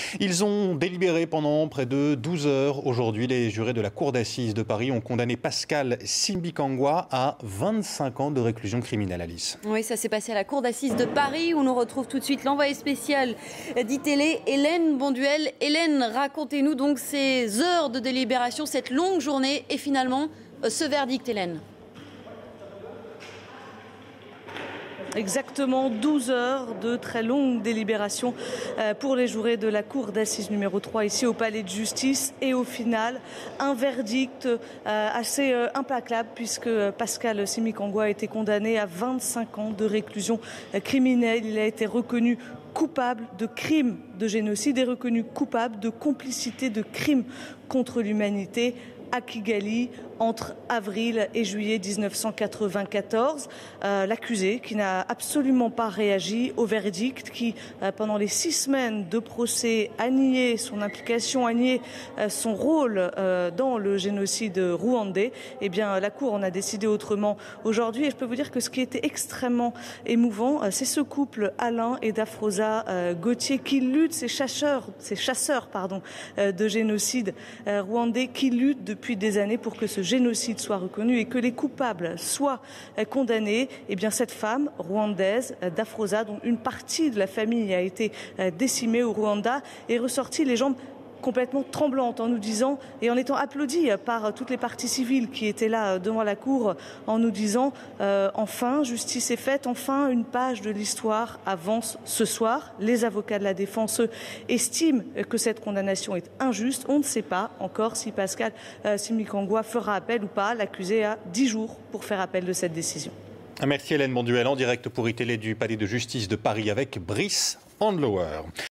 Ils ont délibéré pendant près de 12 heures. Aujourd'hui, les jurés de la Cour d'assises de Paris ont condamné Pascal Simbikangwa à 25 ans de réclusion criminelle, Alice. Oui, ça s'est passé à la Cour d'assises de Paris où nous retrouve tout de suite l'envoyée spéciale d'ITélé, Hélène Bonduel. Hélène, racontez-nous donc ces heures de délibération, cette longue journée et finalement ce verdict, Hélène. Exactement 12 heures de très longue délibération pour les jurés de la Cour d'assises numéro 3 ici au Palais de Justice. Et au final, un verdict assez implacable puisque Pascal Simbikangwa a été condamné à 25 ans de réclusion criminelle. Il a été reconnu coupable de crimes de génocide et reconnu coupable de complicité de crimes contre l'humanité à Kigali entre avril et juillet 1994. L'accusé qui n'a absolument pas réagi au verdict, qui pendant les 6 semaines de procès a nié son implication, a nié son rôle dans le génocide rwandais. Eh bien, la Cour en a décidé autrement aujourd'hui. Et je peux vous dire que ce qui était extrêmement émouvant, c'est ce couple Alain et Dafroza Gauthier qui luttent, ces chasseurs de génocide rwandais qui luttent depuis des années pour que ce génocide soit reconnu et que les coupables soient condamnés. Eh bien, cette femme rwandaise, Dafroza, dont une partie de la famille a été décimée au Rwanda, est ressortie les jambes complètement tremblante en nous disant, et en étant applaudie par toutes les parties civiles qui étaient là devant la cour, en nous disant enfin, justice est faite, enfin une page de l'histoire avance ce soir. Les avocats de la défense estiment que cette condamnation est injuste. On ne sait pas encore si Pascal Simbikangwa fera appel ou pas. L'accusé a 10 jours pour faire appel de cette décision. Merci Hélène Bonduel, en direct pour ITélé du Palais de Justice de Paris avec Brice Handlower.